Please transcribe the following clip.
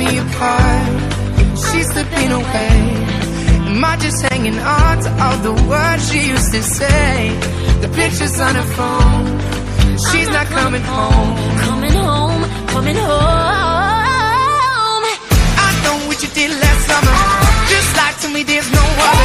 me apart. She's slipping away. Am I just hanging on to all the words she used to say? The pictures on her phone, she's not coming home. Coming home, coming home. I know what you did last summer. Just lie to me, there's no one.